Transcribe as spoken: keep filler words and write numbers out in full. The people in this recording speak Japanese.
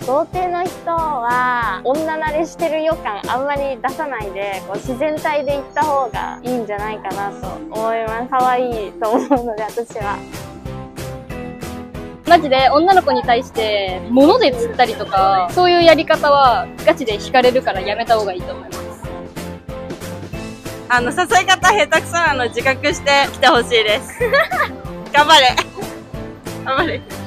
童貞の人は女慣れしてる予感あんまり出さないで、こう自然体で行った方がいいんじゃないかなと思います。可愛いと思うので、私は。 マジで女の子に対して物で釣ったりとか、そういうやり方はガチで惹かれるからやめた方がいいと思います。 あの、誘い方下手くそなの自覚して来てほしいです。頑張れ頑張れ